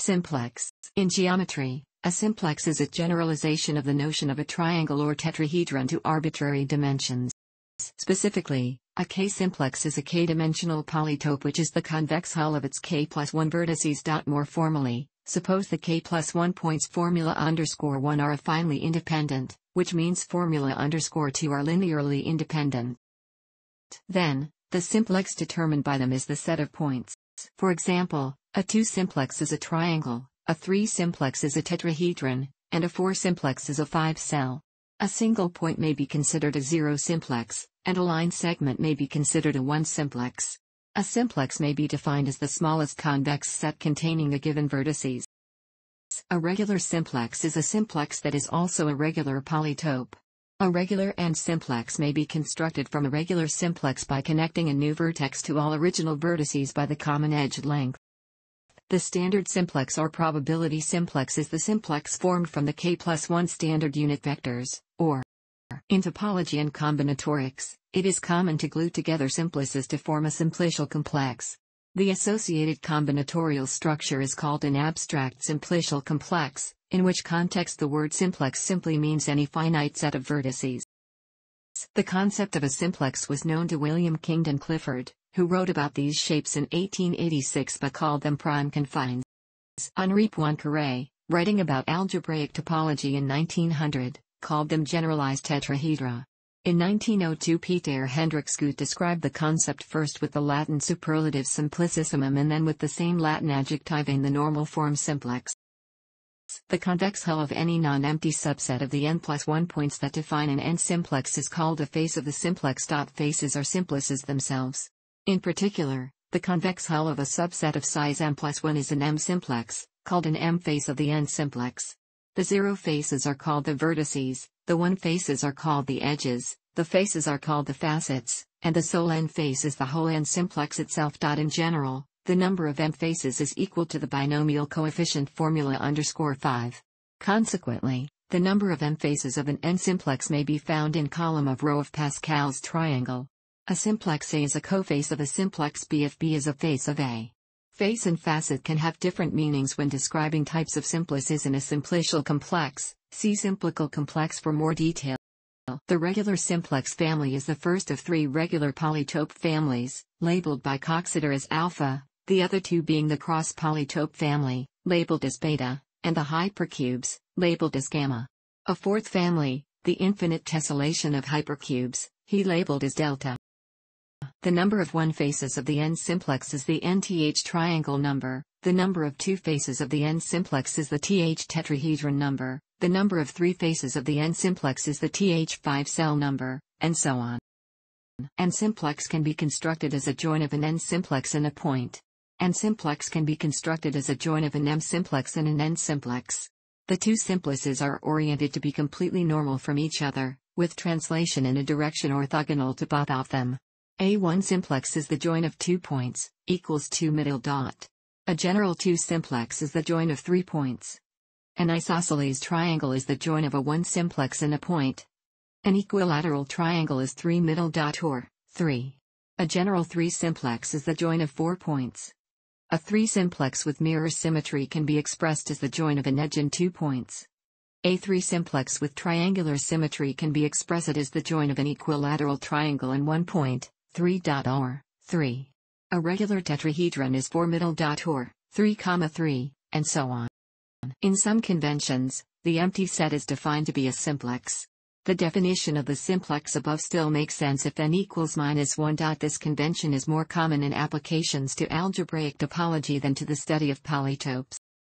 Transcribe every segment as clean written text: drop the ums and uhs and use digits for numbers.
Simplex. In geometry, a simplex is a generalization of the notion of a triangle or tetrahedron to arbitrary dimensions. Specifically, a K-simplex is a k-dimensional polytope which is the convex hull of its k+1 vertices. More formally, suppose the k+1 points formula_1 are affinely independent, which means formula_2 are linearly independent. Then, the simplex determined by them is the set of points. For example, a 2-simplex is a triangle, a 3-simplex is a tetrahedron, and a 4-simplex is a 5-cell. A single point may be considered a 0-simplex, and a line segment may be considered a 1-simplex. A simplex may be defined as the smallest convex set containing a given vertices. A regular simplex is a simplex that is also a regular polytope. A regular n-simplex may be constructed from a regular simplex by connecting a new vertex to all original vertices by the common edge length. The standard simplex or probability simplex is the simplex formed from the k+1 standard unit vectors, or in topology and combinatorics, it is common to glue together simplices to form a simplicial complex. The associated combinatorial structure is called an abstract simplicial complex, in which context the word simplex simply means any finite set of vertices. The concept of a simplex was known to William Kingdon Clifford, who wrote about these shapes in 1886 but called them prime confines. Henri Poincaré, writing about algebraic topology in 1900, called them generalized tetrahedra. In 1902 Pieter Hendrik Schoot described the concept first with the Latin superlative simplicissimum and then with the same Latin adjective in the normal form simplex. The convex hull of any non-empty subset of the n+1 points that define an n-simplex is called a face of the simplex. Faces are simplices themselves. In particular, the convex hull of a subset of size m+1 is an m-simplex, called an m-face of the n-simplex. The zero faces are called the vertices, the one faces are called the edges, the faces are called the facets, and the sole n-face is the whole n-simplex itself. In general, the number of m-faces is equal to the binomial coefficient formula_5. Consequently, the number of m-faces of an n-simplex may be found in column of row of Pascal's triangle. A simplex A is a coface of a simplex B if B is a face of A. Face and facet can have different meanings when describing types of simplices in a simplicial complex. See simplical complex for more detail. The regular simplex family is the first of three regular polytope families, labeled by Coxeter as alpha, the other two being the cross polytope family, labeled as beta, and the hypercubes, labeled as gamma. A fourth family, the infinite tessellation of hypercubes, he labeled as delta. The number of one faces of the n-simplex is the nth triangle number, the number of two faces of the n-simplex is the th tetrahedron number, the number of three faces of the n-simplex is the th 5-cell number, and so on. N-simplex can be constructed as a join of an n-simplex and a point. N-simplex can be constructed as a join of an m-simplex and an n-simplex. The two simplices are oriented to be completely normal from each other, with translation in a direction orthogonal to both of them. A1 simplex is the join of 2 points, equals 2 middle dot. A general 2 simplex is the join of 3 points. An isosceles triangle is the join of a 1 simplex and a point. An equilateral triangle is 3 middle dot or 3. A general 3 simplex is the join of 4 points. A 3 simplex with mirror symmetry can be expressed as the join of an edge and 2 points. A 3 simplex with triangular symmetry can be expressed as the join of an equilateral triangle and 1 point. 3 or 3. A regular tetrahedron is 4 middle dot or 3, 3, and so on. In some conventions, the empty set is defined to be a simplex. The definition of the simplex above still makes sense if n equals -1. This convention is more common in applications to algebraic topology than to the study of polytopes.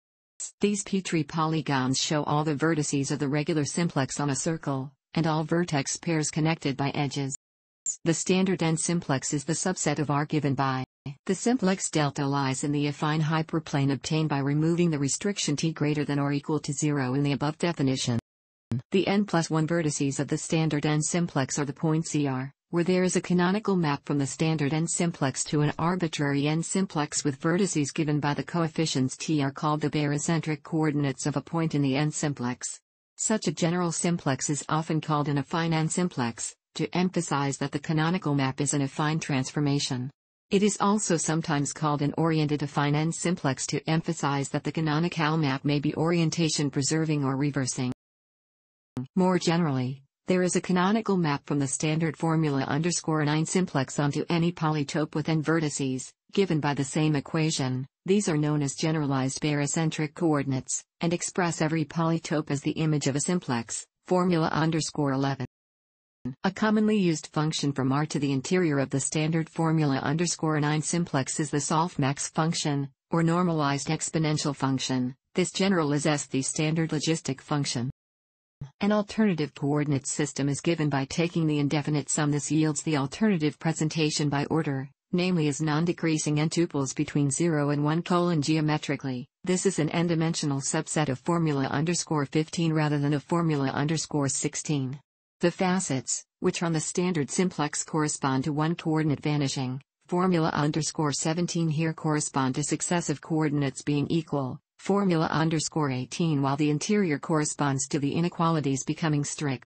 These Petrie polygons show all the vertices of the regular simplex on a circle, and all vertex pairs connected by edges. The standard n-simplex is the subset of R given by. The simplex delta lies in the affine hyperplane obtained by removing the restriction t greater than or equal to 0 in the above definition. The n+1 vertices of the standard n-simplex are the points ER, where there is a canonical map from the standard n-simplex to an arbitrary n-simplex with vertices given by the coefficients t are called the barycentric coordinates of a point in the n-simplex. Such a general simplex is often called an affine n-simplex, to emphasize that the canonical map is an affine transformation. It is also sometimes called an oriented affine n simplex to emphasize that the canonical map may be orientation preserving or reversing. More generally, there is a canonical map from the standard formula _9 simplex onto any polytope with n vertices, given by the same equation. These are known as generalized barycentric coordinates, and express every polytope as the image of a simplex, formula _11. A commonly used function from R to the interior of the standard formula _9 simplex is the softmax function, or normalized exponential function. This general is the standard logistic function. An alternative coordinate system is given by taking the indefinite sum. This yields the alternative presentation by order, namely as non-decreasing n tuples between 0 and 1 : geometrically. This is an n-dimensional subset of formula _15 rather than of formula _16. The facets, which on the standard simplex correspond to one coordinate vanishing, formula _17 here correspond to successive coordinates being equal, formula _18, while the interior corresponds to the inequalities becoming strict.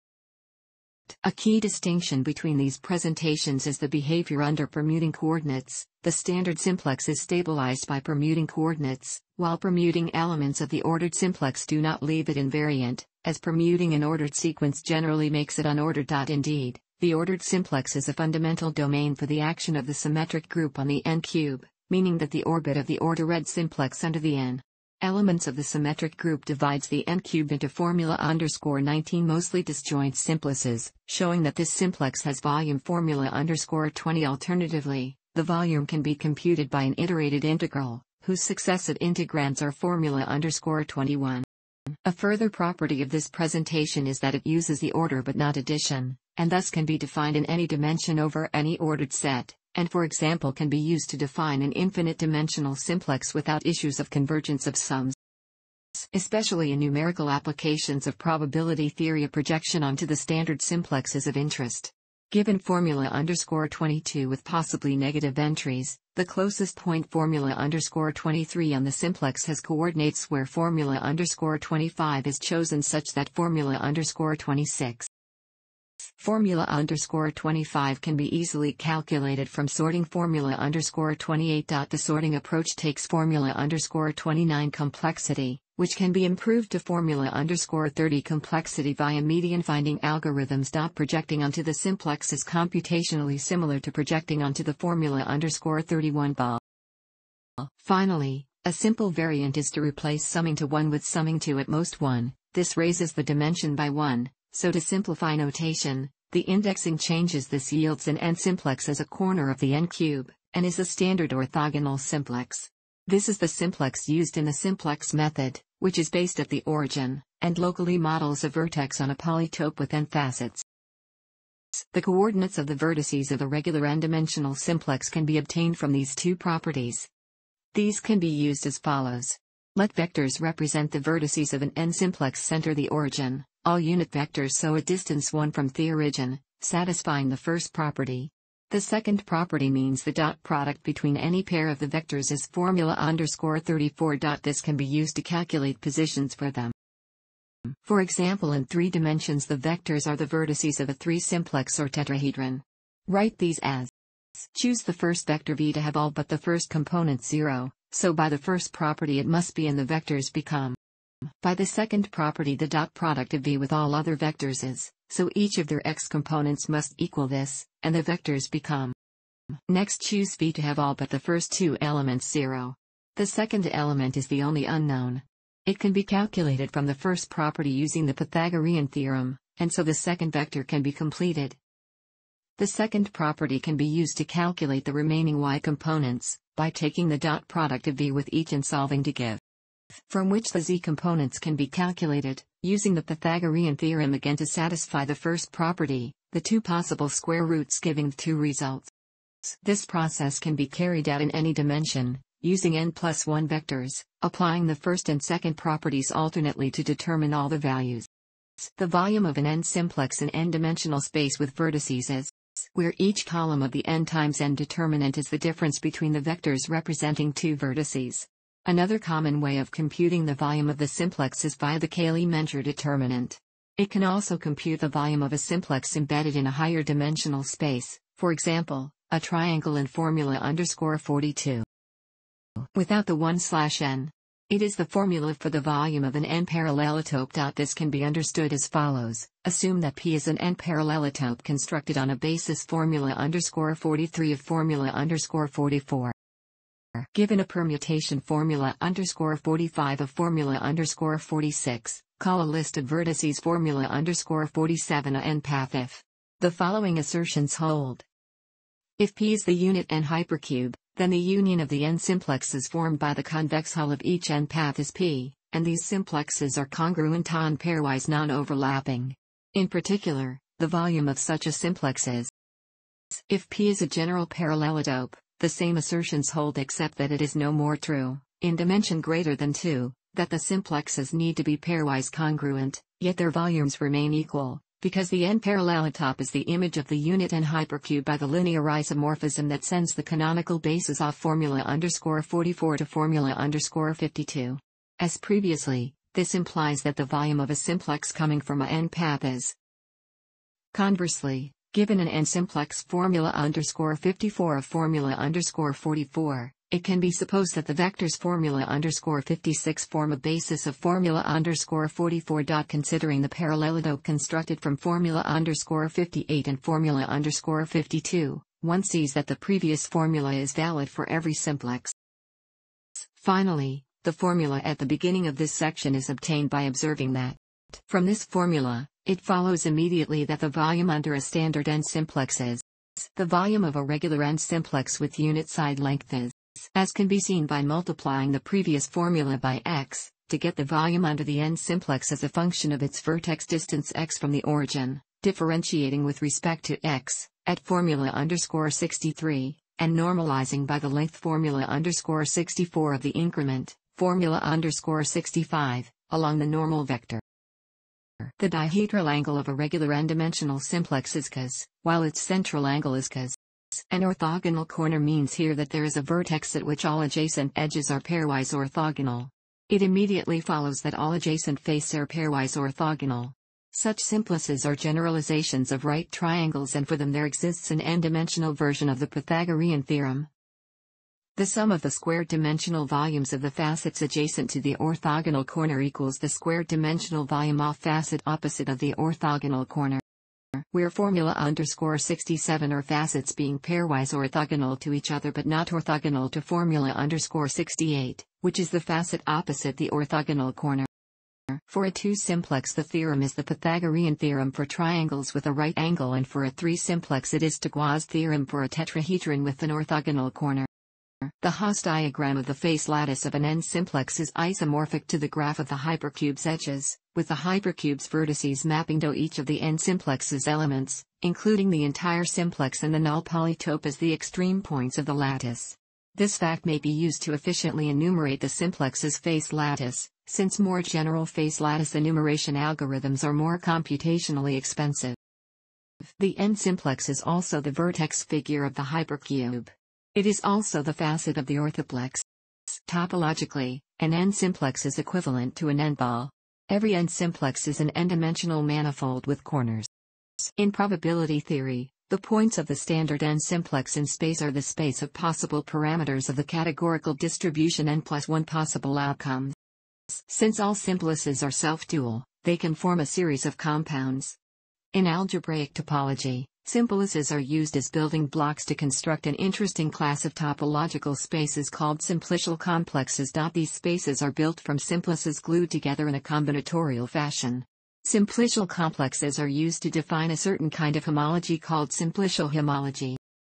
A key distinction between these presentations is the behavior under permuting coordinates. The standard simplex is stabilized by permuting coordinates, while permuting elements of the ordered simplex do not leave it invariant, as permuting an ordered sequence generally makes it unordered. Indeed, the ordered simplex is a fundamental domain for the action of the symmetric group on the n-cube, meaning that the orbit of the ordered simplex under the n elements of the symmetric group divides the n-cube into formula _19 mostly disjoint simplices, showing that this simplex has volume formula _20. Alternatively, the volume can be computed by an iterated integral, whose successive integrands are formula _21. A further property of this presentation is that it uses the order but not addition, and thus can be defined in any dimension over any ordered set, and for example can be used to define an infinite-dimensional simplex without issues of convergence of sums. Especially in numerical applications of probability theory, a projection onto the standard simplex is of interest. Given formula _22 with possibly negative entries, the closest point formula _23 on the simplex has coordinates where formula _25 is chosen such that formula _26. Formula _25 can be easily calculated from sorting formula _28. The sorting approach takes formula _29 complexity, which can be improved to formula _30 complexity via median finding algorithms. Projecting onto the simplex is computationally similar to projecting onto the formula _31 ball. Finally, a simple variant is to replace summing to 1 with summing to at most 1. This raises the dimension by 1. So to simplify notation, the indexing changes. This yields an n-simplex as a corner of the n-cube, and is a standard orthogonal simplex. This is the simplex used in the simplex method, which is based at the origin, and locally models a vertex on a polytope with n facets. The coordinates of the vertices of a regular n-dimensional simplex can be obtained from these two properties. These can be used as follows. Let vectors represent the vertices of an n-simplex center the origin, all unit vectors so at distance 1 from the origin, satisfying the first property. The second property means the dot product between any pair of the vectors is formula _34. This can be used to calculate positions for them. For example, in 3 dimensions the vectors are the vertices of a 3-simplex or tetrahedron. Write these as: choose the first vector v to have all but the first component 0, so by the first property it must be and the vectors become. By the second property the dot product of v with all other vectors is, so each of their x components must equal this, and the vectors become. Next choose v to have all but the first 2 elements 0. The second element is the only unknown. It can be calculated from the first property using the Pythagorean theorem, and so the second vector can be completed. The second property can be used to calculate the remaining y components, by taking the dot product of v with each and solving to give. From which the z components can be calculated, using the Pythagorean theorem again to satisfy the first property, the 2 possible square roots giving the 2 results. This process can be carried out in any dimension, using n+1 vectors, applying the first and second properties alternately to determine all the values. The volume of an n-simplex in n-dimensional space with vertices is, where each column of the n times n determinant is the difference between the vectors representing 2 vertices. Another common way of computing the volume of the simplex is via the Cayley-Menger determinant. It can also compute the volume of a simplex embedded in a higher dimensional space, for example, a triangle in formula_42. Without the 1/n. It is the formula for the volume of an n-parallelotope. This can be understood as follows: assume that P is an n-parallelotope constructed on a basis formula_43 of formula_44. Given a permutation formula_45 of formula_46, call a list of vertices formula_47 a n-path if the following assertions hold. If P is the unit n hypercube, then the union of the n simplexes formed by the convex hull of each n-path is P, and these simplexes are congruent on pairwise non-overlapping. In particular, the volume of such a simplex is. If P is a general parallelotope, the same assertions hold except that it is no more true, in dimension greater than 2, that the simplexes need to be pairwise congruent, yet their volumes remain equal, because the n-parallelotope is the image of the unit n hypercube by the linear isomorphism that sends the canonical bases off formula_44 to formula_52. As previously, this implies that the volume of a simplex coming from a n-path is. Conversely, given an n-simplex formula_54 of formula_44, it can be supposed that the vectors formula_56 form a basis of formula_44. Considering the parallelotope constructed from formula_58 and formula_52, one sees that the previous formula is valid for every simplex. Finally, the formula at the beginning of this section is obtained by observing that, from this formula, it follows immediately that the volume under a standard n-simplex is the volume of a regular n-simplex with unit side length is, as can be seen by multiplying the previous formula by x, to get the volume under the n-simplex as a function of its vertex distance x from the origin, differentiating with respect to x, at formula_63, and normalizing by the length formula_64 of the increment, formula_65, along the normal vector. The dihedral angle of a regular n-dimensional simplex is cos, while its central angle is cos. An orthogonal corner means here that there is a vertex at which all adjacent edges are pairwise orthogonal. It immediately follows that all adjacent faces are pairwise orthogonal. Such simplices are generalizations of right triangles, and for them there exists an n-dimensional version of the Pythagorean theorem. The sum of the squared dimensional volumes of the facets adjacent to the orthogonal corner equals the squared dimensional volume off facet opposite of the orthogonal corner. Where formula_67 are facets being pairwise orthogonal to each other but not orthogonal to formula_68, which is the facet opposite the orthogonal corner. For a 2-simplex the theorem is the Pythagorean theorem for triangles with a right angle, and for a 3-simplex it is Gauss' theorem for a tetrahedron with an orthogonal corner. The Hasse diagram of the face lattice of an n-simplex is isomorphic to the graph of the hypercube's edges, with the hypercube's vertices mapping to each of the n-simplex's elements, including the entire simplex and the null polytope as the extreme points of the lattice. This fact may be used to efficiently enumerate the simplex's face lattice, since more general face lattice enumeration algorithms are more computationally expensive. The n-simplex is also the vertex figure of the hypercube. It is also the facet of the orthoplex. Topologically, an n-simplex is equivalent to an n-ball. Every n-simplex is an n-dimensional manifold with corners. In probability theory, the points of the standard n-simplex in space are the space of possible parameters of the categorical distribution n plus one possible outcomes. Since all simplices are self-dual, they can form a series of compounds. In algebraic topology, simplices are used as building blocks to construct an interesting class of topological spaces called simplicial complexes. These spaces are built from simplices glued together in a combinatorial fashion. Simplicial complexes are used to define a certain kind of homology called simplicial homology.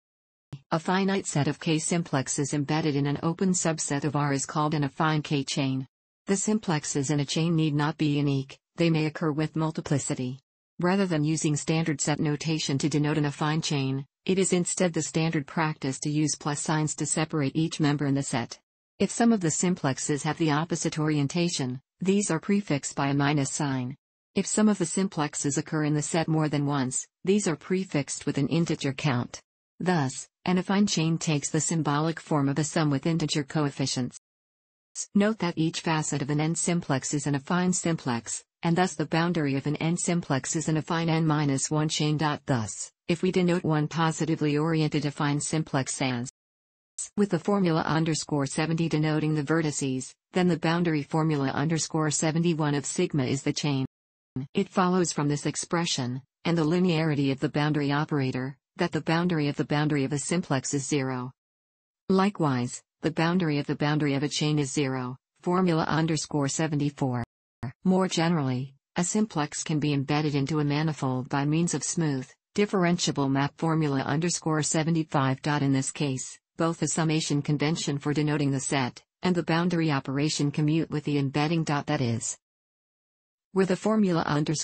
A finite set of K-simplexes embedded in an open subset of R is called an affine K-chain. The simplexes in a chain need not be unique, they may occur with multiplicity. Rather than using standard set notation to denote an affine chain, it is instead the standard practice to use plus signs to separate each member in the set. If some of the simplexes have the opposite orientation, these are prefixed by a minus sign. If some of the simplexes occur in the set more than once, these are prefixed with an integer count. Thus, an affine chain takes the symbolic form of a sum with integer coefficients. Note that each facet of an n-simplex is an affine simplex, and thus the boundary of an n-simplex is an affine n-1 chain. Thus, if we denote one positively oriented affine simplex as with the formula _70 denoting the vertices, then the boundary formula _71 of sigma is the chain. It follows from this expression, and the linearity of the boundary operator, that the boundary of a simplex is 0. Likewise, the boundary of a chain is 0, formula _74. More generally, a simplex can be embedded into a manifold by means of smooth, differentiable map formula _75. In this case, both the summation convention for denoting the set, and the boundary operation commute with the embedding. That is, where the formula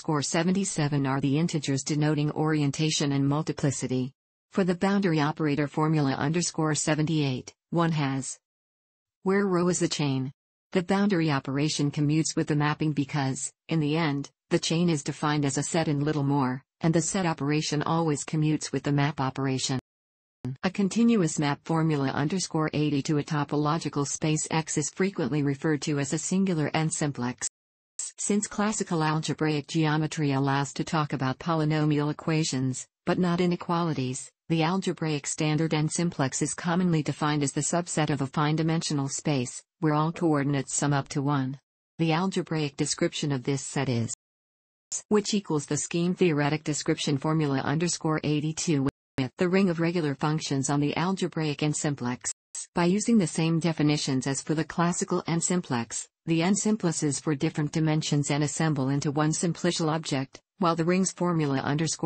_77 are the integers denoting orientation and multiplicity. For the boundary operator formula _78, one has where rho is a chain. The boundary operation commutes with the mapping because, in the end, the chain is defined as a set and little more, and the set operation always commutes with the map operation. A continuous map formula _80 to a topological space X is frequently referred to as a singular n-simplex. Since classical algebraic geometry allows to talk about polynomial equations, but not inequalities, the algebraic standard n-simplex is commonly defined as the subset of a affine-dimensional space, where all coordinates sum up to 1. The algebraic description of this set is which equals the scheme theoretic description formula _82 with the ring of regular functions on the algebraic n-simplex. By using the same definitions as for the classical n-simplex, the n-simplices for different dimensions n assemble into one simplicial object, while the rings formula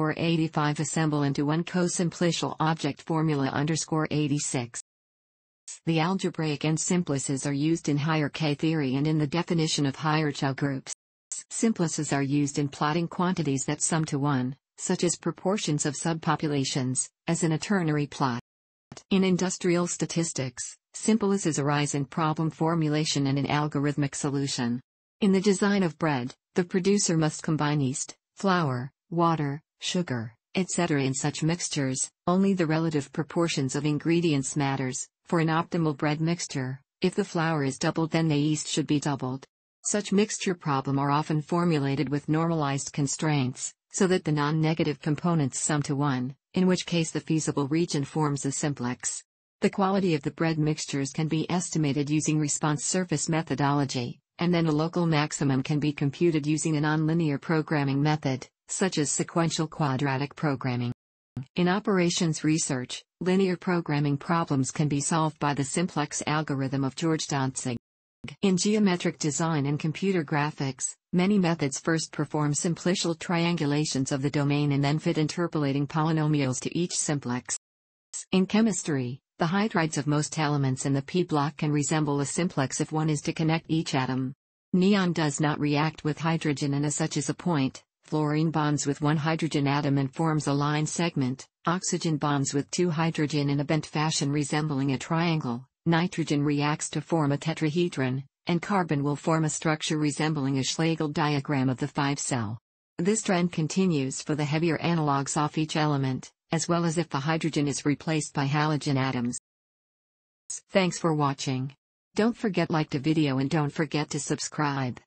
_85 assemble into one co-simplicial object formula _86. The algebraic n-simplices are used in higher K theory and in the definition of higher Ch groups. Simplices are used in plotting quantities that sum to 1, such as proportions of subpopulations, as in a ternary plot. In industrial statistics, simplices arise in problem formulation and in algorithmic solution. In the design of bread, the producer must combine yeast, flour, water, sugar, etc. in such mixtures. Only the relative proportions of ingredients matters. For an optimal bread mixture, if the flour is doubled, then the yeast should be doubled. Such mixture problems are often formulated with normalized constraints, so that the non-negative components sum to 1, in which case the feasible region forms a simplex. The quality of the bread mixtures can be estimated using response surface methodology, and then a local maximum can be computed using a nonlinear programming method, such as sequential quadratic programming. In operations research, linear programming problems can be solved by the simplex algorithm of George Dantzig. In geometric design and computer graphics, many methods first perform simplicial triangulations of the domain and then fit interpolating polynomials to each simplex. In chemistry, the hydrides of most elements in the p block can resemble a simplex if one is to connect each atom. Neon does not react with hydrogen and as such is a point. Fluorine bonds with one hydrogen atom and forms a line segment. Oxygen bonds with two hydrogen in a bent fashion resembling a triangle. Nitrogen reacts to form a tetrahedron, and carbon will form a structure resembling a Schlegel diagram of the 5-cell. This trend continues for the heavier analogues off each element, as well as if the hydrogen is replaced by halogen atoms. Thanks for watching. Don't forget to like the video and don't forget to subscribe.